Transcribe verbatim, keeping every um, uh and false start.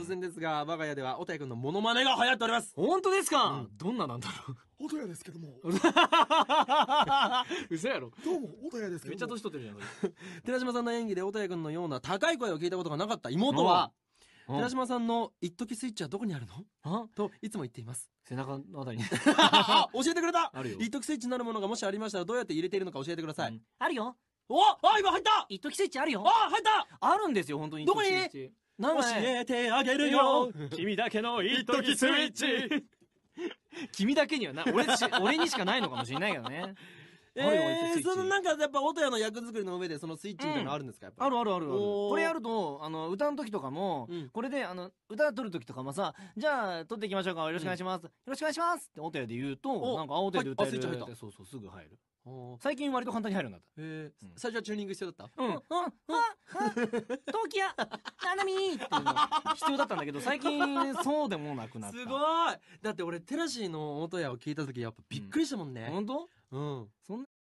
然ですが、我が家では音谷くんのモノマネが流行っております。 本当ですか？どんななんだろう。 音谷ですけども。 嘘やろ。 どうも音谷ですけども。 めっちゃ年取ってるじゃん。 寺島さんの演技で音谷くんのような高い声を聞いたことがなかった妹は、寺島さんの一時スイッチはどこにあるのといつも言っています。 背中のあたりに。 教えてくれた。一時スイッチになるものがもしありましたらどうやって入れているのか教えてください。 あるよ。 おあ、今入った。 一時スイッチあるよ。 あ、入った。 あるんですよ、本当に。 どこに？ 教えてあげるよ。 君だけの一時スイッチ。君だけにはな、俺し俺にしかないのかもしれないけどね。 えー、そのなんかやっぱ音谷の役作りの上でそのスイッチみたいなのあるんですか？やっぱあるあるあるある。これやるとあの歌の時とかも、これであの歌取る時とかもさ、じゃあ撮っていきましょうか、よろしくお願いします、よろしくお願いしますって音谷で言うと、なんか音谷で歌えるって、そうそう、すぐ入る。最近割と簡単に入るんだった。 ええ、最初はチューニング必要だった？ うんうんうん。トキヤナナミーっていうの必要だったんだけど、最近そうでもなくなった。 すごい。だって俺テラシーの音谷を聞いた時やっぱびっくりしたもんね。 本当？ うん。 そんな